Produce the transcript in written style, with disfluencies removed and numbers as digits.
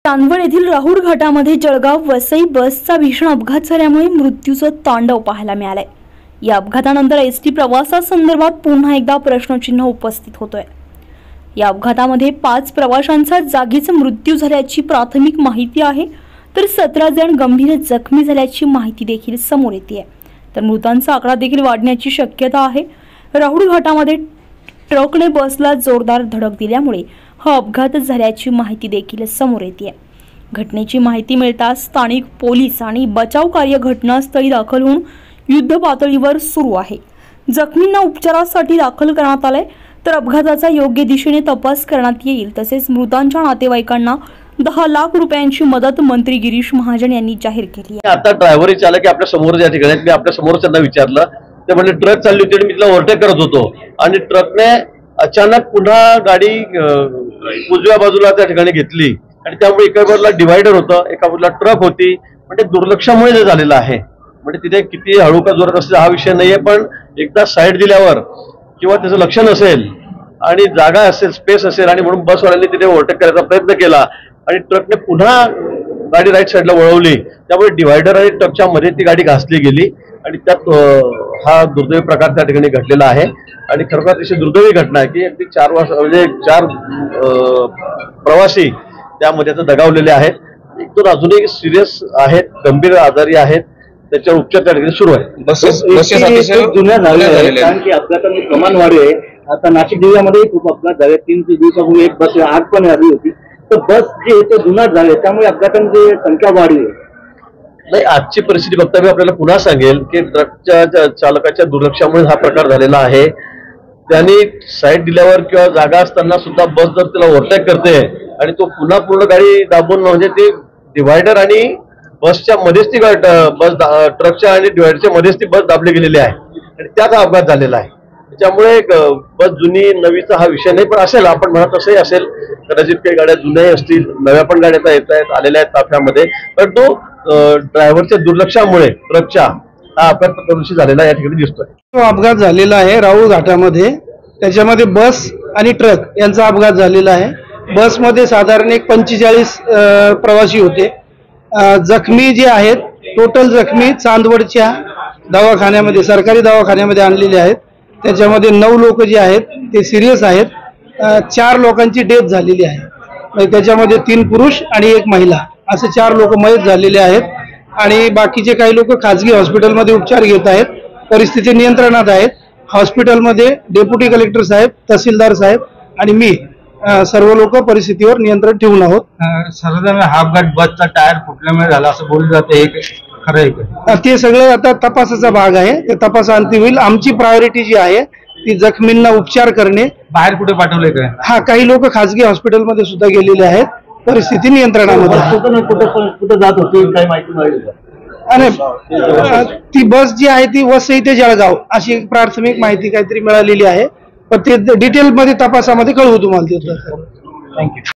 चांदवड येथील राहुल घाटामध्ये जळगाव वसई बसचा भीषण अपघात झाल्यामुळे मृत्यूचं तांडव पाहायला मिळालंय। या अपघातानंतर एसटी प्रवासासंदर्भात पुन्हा एकदा प्रश्नचिन्ह उपस्थित होतोय। या अपघातामध्ये 5 प्रवाशांचा जागीच मृत्यू झाल्याची प्राथमिक माहिती आहे, तर 17 जण गंभीर जखमी झाल्याची माहिती देखील समोर येते। तर मृतांचा आकडा देखील वाढण्याची शक्यता आहे। राहुल घाटामध्ये ट्रकने बसला जोरदार धडक दिल्यामुळे हा अपघात झाल्याची माहिती देखील समोर येते। घटनेची माहिती मिळताच स्थानिक पोलीस आणि बचाव कार्य घटनास्थळी दाखल होऊन युद्ध पातळीवर सुरू आहे। जखमींना उपचारासाठी दाखल करण्यात आले, तर अपघाताचा योग्य दिशेने तपास करण्यात येईल। तसेच मृतांच्या नातेवाईकांना 10 लाख रुपयांची मदत मंत्री गिरीश महाजन यांनी जाहीर केली आहे। आता ड्रायव्हर चालक आपल्या समोर या ठिकाणी मी आपल्या समोर त्यांना विचारलं, ते म्हणले ट्रक चालली होती, मी तिला ओव्हरटेक करत होतो आणि ट्रकने अचानक पुन्हा गाडी उजव्या बाजूला त्या ठिकाणी घेतली आणि त्यामुळे एका बाजूला डिवायडर होतं, एका बाजूला ट्रक होती। म्हणजे दुर्लक्षामुळे जे झालेलं आहे, म्हणजे तिथे किती हळू का जोरात असेल हा विषय नाहीये, पण एकदा साईड दिल्यावर किंवा त्याचं लक्ष नसेल आणि जागा असेल, स्पेस असेल आणि म्हणून बसवाल्यांनी तिथे ओव्हरटेक करायचा प्रयत्न केला आणि ट्रकने पुन्हा गाडी राईट साईडला वळवली, त्यामुळे डिवायडर आणि ट्रकच्या मध्ये ती गाडी घासली गेली आणि त्यात हा दुर्दैवी प्रकार त्या ठिकाणी घडलेला आहे। आणि खरोखर अतिशय दुर्दैवी घटना आहे की अगदी 4 प्रवासी त्यामध्ये आता दगावलेले आहेत। एक दोन अजूनही सिरियस आहेत, गंभीर आजारी आहेत, त्याच्यावर उपचार त्या ठिकाणी सुरू आहे। जुन्या झालेल्या कारण की अपघातांची प्रमाण वाढले आहे। आता नाशिक जिल्ह्यामध्ये खूप अपघात झाले। 3 दिवसापूर्वी एक बस आग पण आली होती, तर बस जे ते जुनाट झाले त्यामुळे अपघातांची संख्या वाढली आहे। नाही, आजची परिस्थिती बघता मी आपल्याला पुन्हा सांगेल की ट्रकच्या चालकाच्या दुर्लक्षामुळे हा प्रकार झालेला आहे। त्यांनी साईड दिल्यावर किंवा जागा असताना सुद्धा बस जर त्याला ओव्हरटेक करते आणि तो पुन्हा पूर्ण गाडी दाबून, म्हणजे ती डिवायडर आणि बसच्या मध्येच ती बस ट्रकच्या आणि डिवायडरच्या मध्येच ती बस दाबली गेलेली आहे आणि त्यात हा अपघात झालेला आहे। त्याच्यामुळे बस जुनी नवीचा हा विषय नाही, पण असेल आपण म्हणत असंही असेल, कदाचित काही गाड्या जुन्याही असतील, नव्या पण गाड्या येत आहेत, आलेल्या आहेत ताफ्यामध्ये, पण तो ड्रायव्हरच्या दुर्लक्षामुळे ट्रकच्या हा अपघात प्रकृती झालेला या ठिकाणी दिसतोय। तो अपघात झालेला आहे राहुल घाटामध्ये, त्याच्यामध्ये बस आणि ट्रक यांचा अपघात झालेला आहे। बसमध्ये साधारण एक 45 प्रवासी होते। जखमी जे आहेत, टोटल जखमी चांदवडच्या दवाखान्यामध्ये, सरकारी दवाखान्यामध्ये आणलेले आहेत। त्याच्यामध्ये 9 लोक जे आहेत ते सिरियस आहेत। 4 लोकांची डेथ झालेली आहे, त्याच्यामध्ये 3 पुरुष आणि 1 महिला असे 4 लोक मयत झालेले आहेत आणि बाकीचे काही लोक खाजगी हॉस्पिटलमध्ये उपचार घेत आहेत। परिस्थिती नियंत्रणात आहेत। हॉस्पिटलमध्ये डेप्युटी कलेक्टर साहेब, तहसीलदार साहेब आणि मी सर्व लोक परिस्थितीवर नियंत्रण ठेवून आहोत। सर्वजण हा अपघात बसचा टायर फुटल्यामुळे झाला असं बोललं जातं, हे खरं आहे? ते सगळं आता तपासाचा भाग आहे, ते तपासाअंती होईल। आमची प्रायोरिटी जी आहे ती जखमींना उपचार करणे। बाहेर कुठे पाठवले काय? हा, काही लोक खाजगी हॉस्पिटलमध्ये सुद्धा गेलेले आहेत। परिस्थिती नियंत्रणामध्ये कुठे जात होती काही माहिती मिळाली का? आणि ती बस जी आहे ती वसई ते जळगाव अशी प्राथमिक माहिती काहीतरी मिळालेली आहे, पण ते डिटेल मध्ये तपासामध्ये कळवू तुम्हाला। थँक्यू।